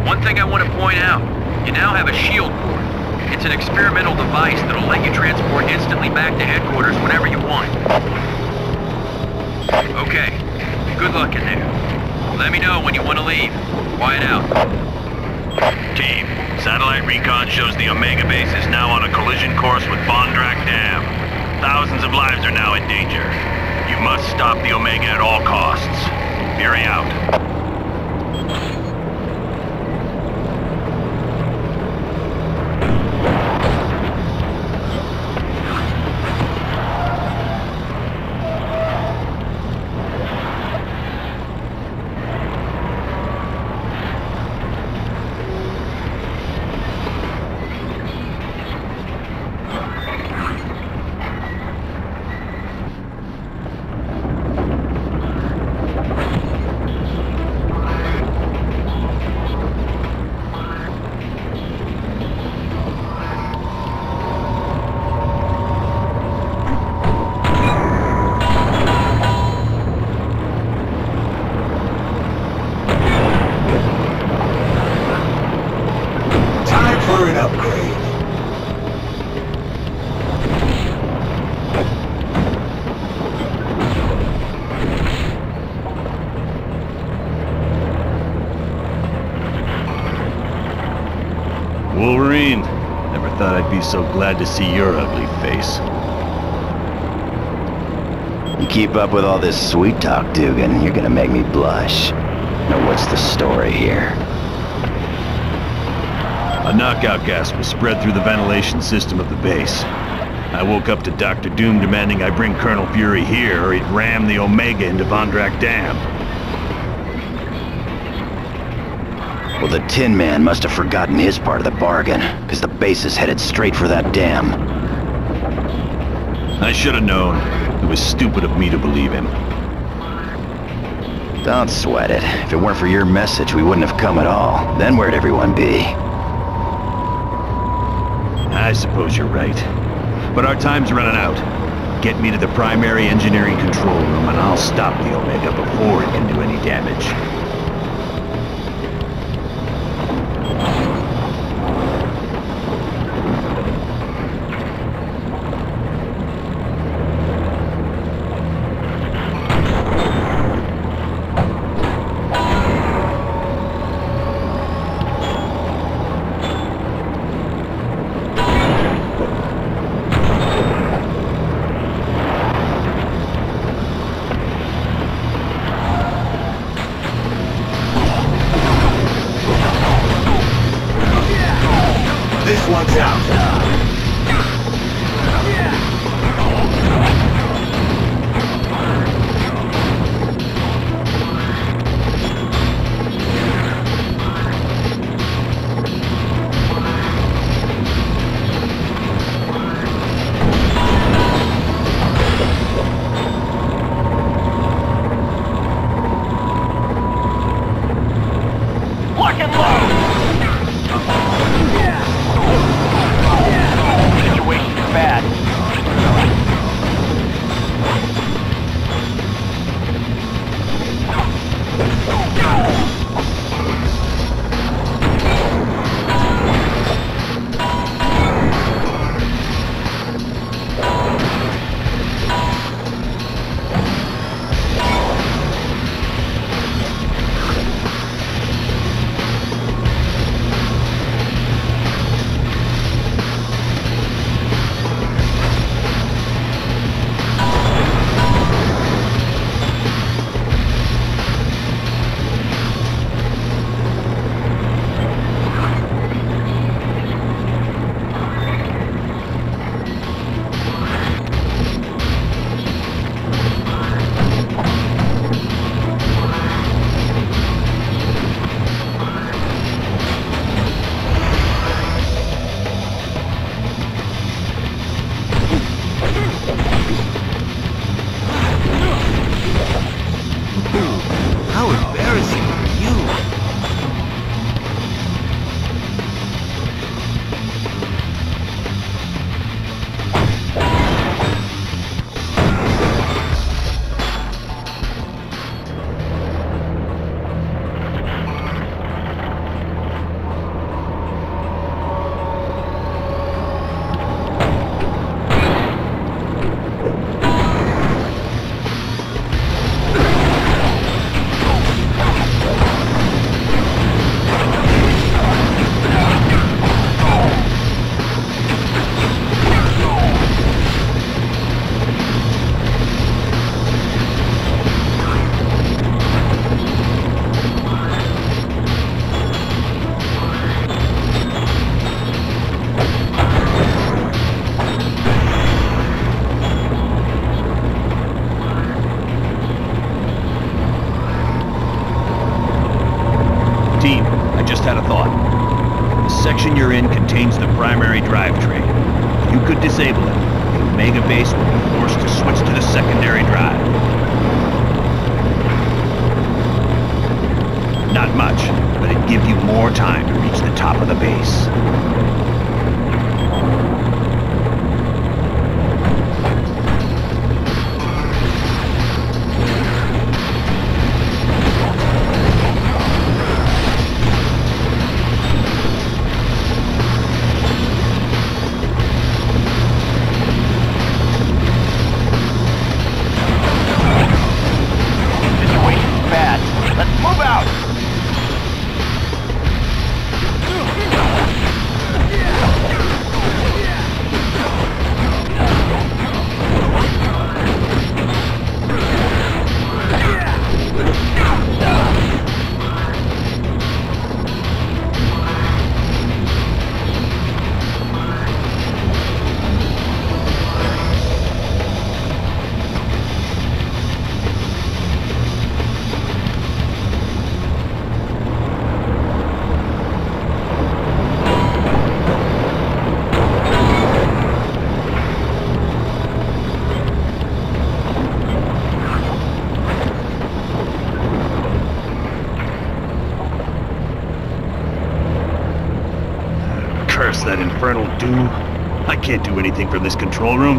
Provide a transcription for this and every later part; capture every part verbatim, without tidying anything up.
One thing I want to point out, you now have a shield port. It's an experimental device that'll let you transport instantly back to headquarters whenever you want. Okay, good luck in there. Let me know when you want to leave. Quiet out. Team, satellite recon shows the Omega base is now on a collision course with Bondrak Dam. Thousands of lives are now in danger. You must stop the Omega at all costs. Fury out. Wolverine, never thought I'd be so glad to see your ugly face. You keep up with all this sweet talk, Dugan, you're gonna make me blush. Now what's the story here? A knockout gas was spread through the ventilation system of the base. I woke up to Doctor Doom demanding I bring Colonel Fury here or he'd ram the Omega into Bondrak Dam. Well, the Tin Man must have forgotten his part of the bargain, because the base is headed straight for that dam. I should have known. It was stupid of me to believe him. Don't sweat it. If it weren't for your message, we wouldn't have come at all. Then where'd everyone be? I suppose you're right. But our time's running out. Get me to the primary engineering control room and I'll stop the Omega before it can do any damage. This one's out. Lock and load! Team, I just had a thought. The section you're in contains the primary drivetrain. If you could disable it, the Omega base would be forced to switch to the secondary drive. Not much, but it'd give you more time to reach the top of the base. Curse that infernal Doom. I can't do anything from this control room.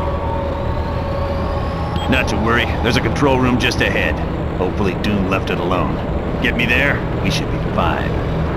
Not to worry, there's a control room just ahead. Hopefully Doom left it alone. Get me there, we should be fine.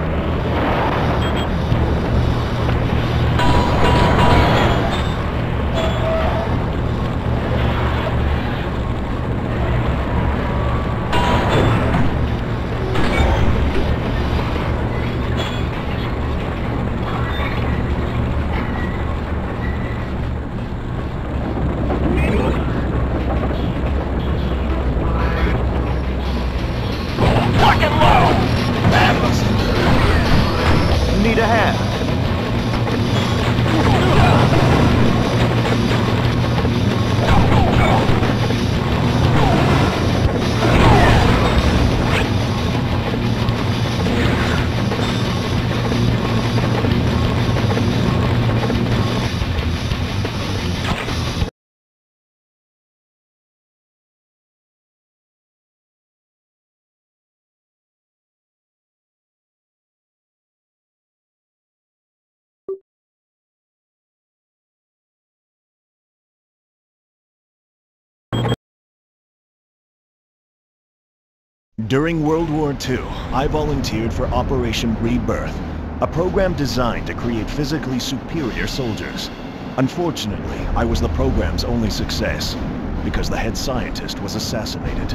During World War Two, I volunteered for Operation Rebirth, a program designed to create physically superior soldiers. Unfortunately, I was the program's only success, because the head scientist was assassinated.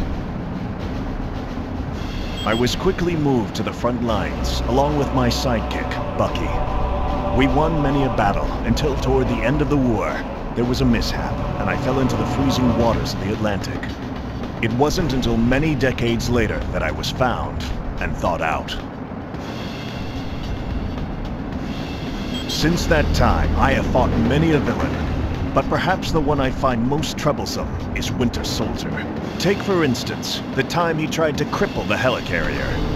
I was quickly moved to the front lines, along with my sidekick, Bucky. We won many a battle, until toward the end of the war, there was a mishap, and I fell into the freezing waters of the Atlantic. It wasn't until many decades later that I was found and thawed out. Since that time, I have fought many a villain, but perhaps the one I find most troublesome is Winter Soldier. Take, for instance, the time he tried to cripple the helicarrier.